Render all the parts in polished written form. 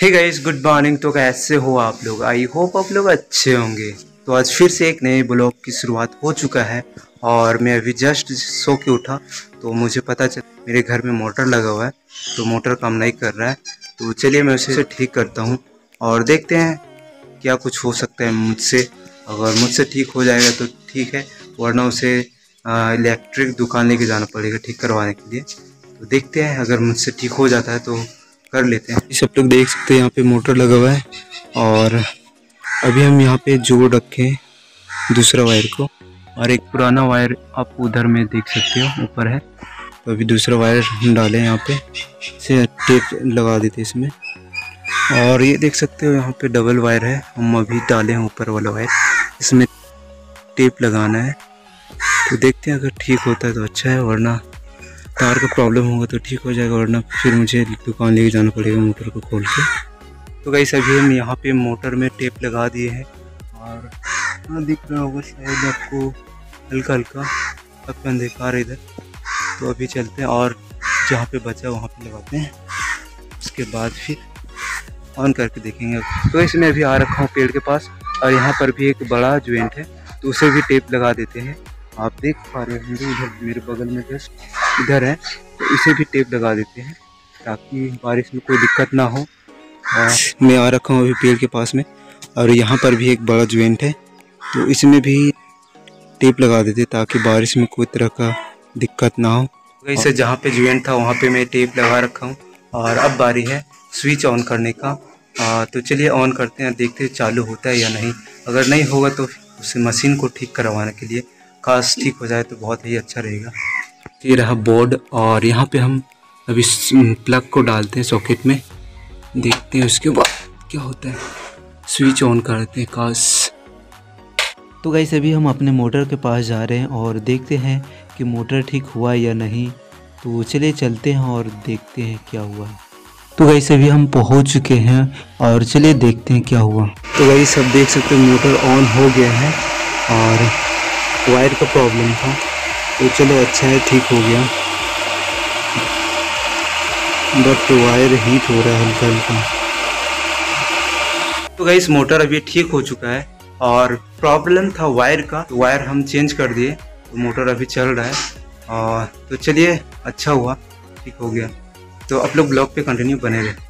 Hey guys, good morning. तो कैसे हो आप लोग? आई होप आप लोग अच्छे होंगे। तो आज फिर से एक नए ब्लॉग की शुरुआत हो चुका है और मैं अभी जस्ट सो के उठा तो मुझे पता चला मेरे घर में मोटर लगा हुआ है, तो मोटर काम नहीं कर रहा है। तो चलिए मैं उसे ठीक करता हूँ और देखते हैं क्या कुछ हो सकता है मुझसे। अगर मुझसे ठीक हो जाएगा तो ठीक है, वरना उसे इलेक्ट्रिक दुकान लेके जाना पड़ेगा ठीक करवाने के लिए। तो देखते हैं, अगर मुझसे ठीक हो जाता है तो कर लेते हैं। सब लोग देख सकते हैं यहाँ पे मोटर लगा हुआ है और अभी हम यहाँ पे जोड़ रखे हैं दूसरा वायर को, और एक पुराना वायर आप उधर में देख सकते हो ऊपर है। तो अभी दूसरा वायर हम डाले यहाँ पे, से टेप लगा देते इसमें। और ये देख सकते हो यहाँ पे डबल वायर है, हम अभी डाले हैं ऊपर वाला वायर, इसमें टेप लगाना है। तो देखते हैं, अगर ठीक होता है तो अच्छा है, वरना तार का प्रॉब्लम होगा तो ठीक हो जाएगा, वरना फिर मुझे दुकान लेके जाना पड़ेगा मोटर को खोल के। तो गाइस अभी हम यहाँ पे मोटर में टेप लगा दिए हैं और हाँ दिख रहा होगा शायद आपको हल्का हल्का, अब अंधकार है इधर। तो अभी चलते हैं और जहाँ पे बचा वहाँ पे लगाते हैं, उसके बाद फिर ऑन करके देखेंगे। तो इसमें अभी आ रखा हूँ पेड़ के पास, और यहाँ पर भी एक बड़ा ज्वाइंट है तो उसे भी टेप लगा देते हैं। आप देख पा रहे होंगे इधर मेरे बगल में जस्ट इधर है, तो इसे भी टेप लगा देते हैं ताकि बारिश में कोई दिक्कत ना हो। मैं आ रखा हूँ अभी पेड़ के पास में, और यहाँ पर भी एक बड़ा ज्वाइंट है तो इसमें भी टेप लगा देते ताकि बारिश में कोई तरह का दिक्कत ना हो। वैसे जहाँ पे ज्वाइंट था वहाँ पे मैं टेप लगा रखा हूँ, और अब बारी है स्विच ऑन करने का। तो चलिए ऑन करते हैं, देखते हैं चालू होता है या नहीं। अगर नहीं होगा तो उसे मशीन को ठीक करवाने के लिए, काश ठीक हो जाए तो बहुत ही अच्छा रहेगा। ये रहा बोर्ड, और यहाँ पे हम अभी प्लग को डालते हैं सॉकेट में, देखते हैं उसके बाद क्या होता है। स्विच ऑन करते हैं काश। तो गाइस अभी हम अपने मोटर के पास जा रहे हैं और देखते हैं कि मोटर ठीक हुआ या नहीं। तो चलिए चलते हैं और देखते हैं क्या हुआ। तो गाइस अभी हम पहुंच चुके हैं और चलिए देखते हैं क्या हुआ। तो गाइस सब देख सकते हैं मोटर ऑन हो गया है, और वायर का प्रॉब्लम था तो चलो अच्छा है ठीक हो गया, बट वायर हीट हो रहा है हल्का हल्का। तो गाइस मोटर अभी ठीक हो चुका है, और प्रॉब्लम था वायर का, तो वायर हम चेंज कर दिए तो मोटर अभी चल रहा है। और तो चलिए अच्छा हुआ, ठीक हो गया। तो आप लोग ब्लॉग पे कंटिन्यू बने रहे।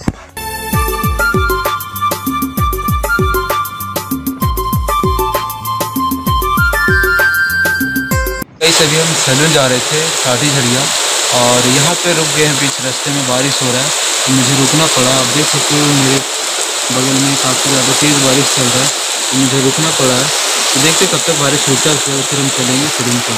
अभी हम सैलून जा रहे थे शादी झड़िया, और यहाँ पे रुक गए हैं बीच रास्ते में, बारिश हो रहा है तो मुझे रुकना पड़ा। आप देख सकते हो मेरे बगल में काफ़ी ज़्यादा तेज़ बारिश चल रहा है तो मुझे रुकना पड़ा है। तो देखते कब तक बारिश रुकता है, फिर हम चलेंगे सैलून पे।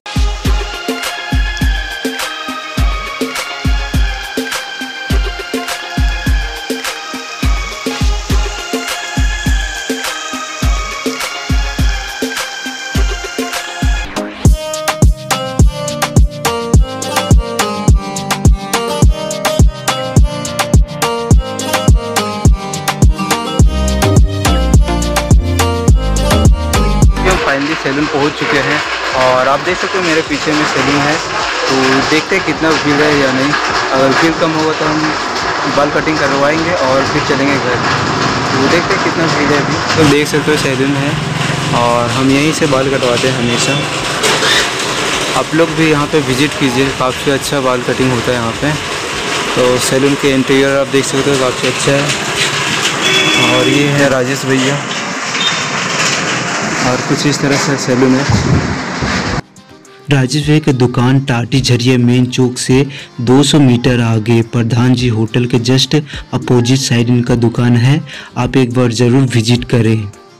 फाइनली सैलून पहुंच चुके हैं, और आप देख सकते हो मेरे पीछे में सैलून है। तो देखते हैं कितना भीड़ है या नहीं। अगर भीड़ कम होगा तो हम बाल कटिंग करवाएंगे और फिर चलेंगे घर। तो देखते हैं कितना भीड़ है अभी। तो देख सकते हो सैलून है, और हम यहीं से बाल कटवाते हैं हमेशा। आप लोग भी यहाँ पे विज़िट कीजिए, काफ़ी अच्छा बाल कटिंग होता है यहाँ पे। तो सैलून के इंटीरियर आप देख सकते हो काफ़ी अच्छा है। और ये है राजेश भैया, और कुछ इस तरह से सैलून है। राजेश भाई की दुकान टाटी झरिया मेन चौक से 200 मीटर आगे प्रधान जी होटल के जस्ट अपोजिट साइड इनका दुकान है। आप एक बार ज़रूर विजिट करें।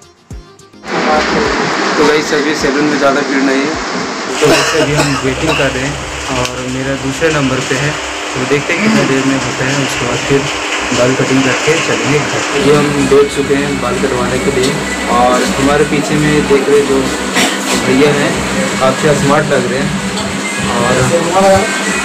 तो भाई सभी सैलून में ज़्यादा भीड़ नहीं है, तो वैसे अभी हम वेटिंग कर रहे हैं, और मेरा दूसरे नंबर पे है। तो देखते हैं कितना देर में होता है, उसके बाद फिर बाल कटिंग करके चलेंगे घर। ये हम दौड़ चुके हैं बाल कटवाने के लिए, और हमारे पीछे में देख रहे जो भैया हैं काफ़ी स्मार्ट लग रहे हैं। और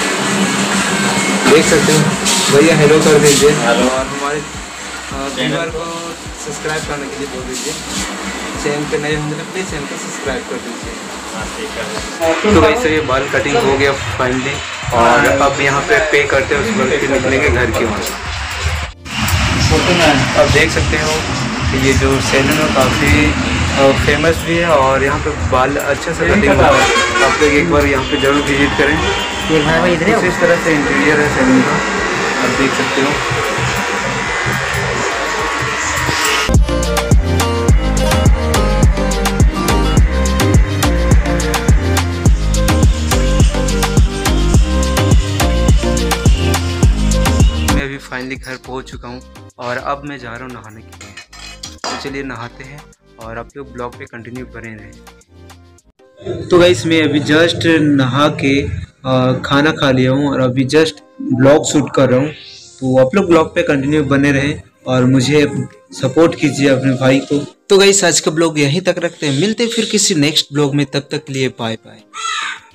देख सकते हो भैया हेलो कर दीजिए, और हमारे चैनल को सब्सक्राइब करने के लिए बोल दीजिए। चैनल पे नए होंगे तो प्लीज़ चैनल को सब्सक्राइब कर दीजिए। तो वैसे ये बाल कटिंग हो गया फाइनली, और अब यहाँ पे पे करते हैं, उसके बाद फिर निकलेंगे घर की ओर। आप देख सकते हो कि ये जो सैलून है काफ़ी फेमस भी है और यहाँ पे बाल अच्छे से कटिंग होता है। आप लोग एक बार यहाँ पे ज़रूर विजिट करें। कुछ इस तरह से इंटीरियर है सैलून का, आप देख सकते हो। मैं अभी फाइनली घर पहुँच चुका हूँ और अब मैं जा रहा हूँ नहाने के लिए। तो चलिए नहाते हैं और आप लोग ब्लॉग पे कंटिन्यू बने रहें। तो गाइस मैं अभी जस्ट नहा के खाना खा लिया हूँ और अभी जस्ट ब्लॉग शूट कर रहा हूँ। तो आप लोग ब्लॉग पे कंटिन्यू बने रहें और मुझे सपोर्ट कीजिए अपने भाई को। तो गाइस आज का ब्लॉग यहीं तक रखते हैं, मिलते हैं फिर किसी नेक्स्ट ब्लॉग में, तब तक के लिए बाय बाय।